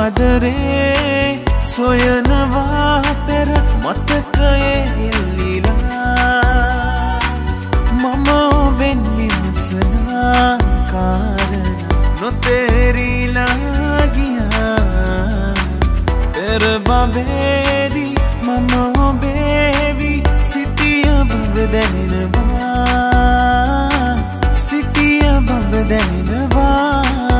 ආදරේ සොයනවා පෙර මතකයේ එල්ලිලා මම ඔබෙන් විමසනා කාරණා නොතේරිලා ගියා පෙර බබේදී මම ඔබේවි සිටිය බව දැනෙනවා සිටිය බව දැනෙනවා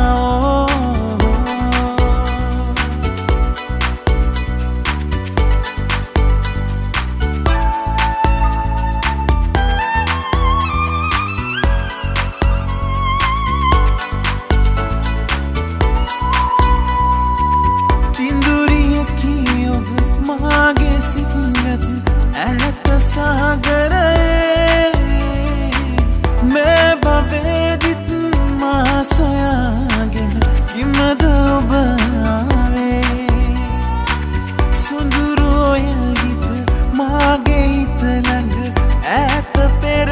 Kinduriyaki oba mage sitnat ඈත සාගරයේ මේ බබේදිත් මා සොයාගෙන කිමද ඔබ ආවේ සොඳුරු ඔයගිත මාගේ හිත ළඟ ඈත පෙර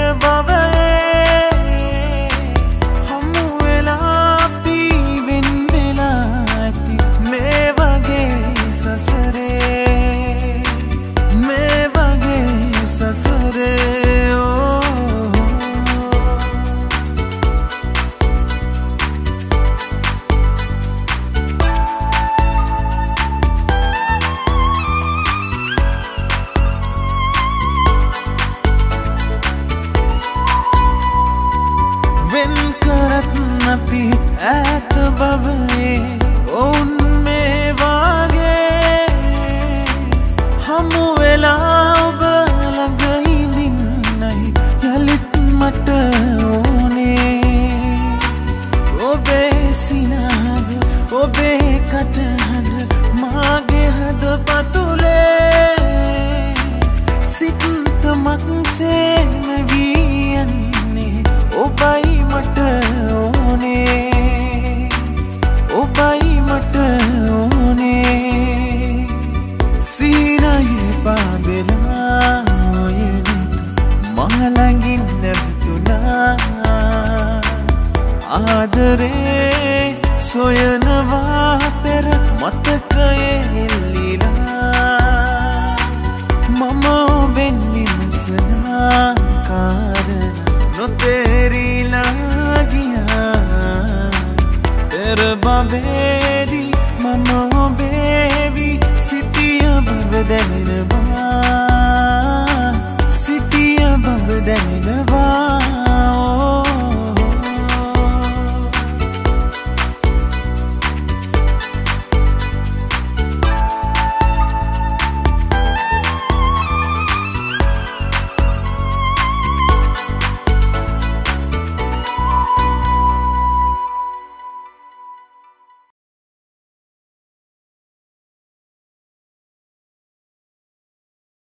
බබේ හමු වෙලා අපි වෙන් වෙලා ඇති මේ වගේ සසරේ මේ වගේ සසරේ වෙන් කරත් අපි ඈත බවේ ඔවුන් මේ වාගේ හමු වෙලා ඔබ ළඟ ඉඳින්නයි යලිත් මට ඕනේ ඔබේ සිනාව ඔබේ කටහඬ මාගේ හදපතුලේ සිතමක් සේම වී යන්නේ ඔබයි මට ඕනේ ඔබයි මට ඕනේ සීනයේ පාවෙලා ඔයනිතු මහලඟින් නැවතුනා ආදරේ සොයනවා පෙර මතකයේ එල්ලිලා මම ඔබෙන් විමසනා කාරණා නොතේරිලා ගියා පෙර බබේදී මම ඔබේවි සිටිය බව දැනෙනවා සිටිය බව දැනෙනවා